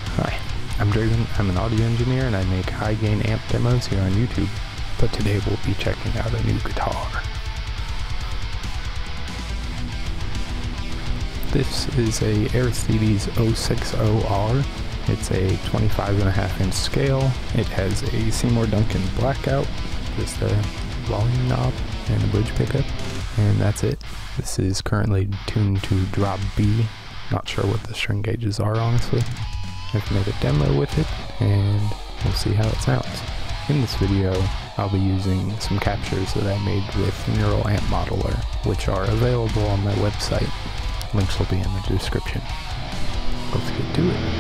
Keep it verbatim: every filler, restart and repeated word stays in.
Hi, I'm Draven. I'm an audio engineer and I make high gain amp demos here on YouTube, but today we'll be checking out a new guitar. This is a Aristides oh sixty R. It's a twenty-five and a half inch scale. It has a Seymour Duncan blackout, just a volume knob and a bridge pickup, and that's it. This is currently tuned to drop B. Not sure what the string gauges are, honestly. I've made a demo with it, and we'll see how it sounds. In this video, I'll be using some captures that I made with Neural Amp Modeler, which are available on my website. Links will be in the description. Let's get to it.